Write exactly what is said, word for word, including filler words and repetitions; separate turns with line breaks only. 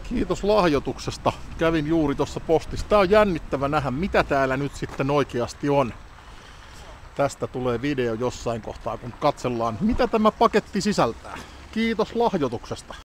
Kiitos lahjoituksesta. Kävin juuri tuossa postissa. Tää on jännittävä nähdä, mitä täällä nyt sitten oikeasti on. Tästä tulee video jossain kohtaa, kun katsellaan, mitä tämä paketti sisältää. Kiitos lahjoituksesta.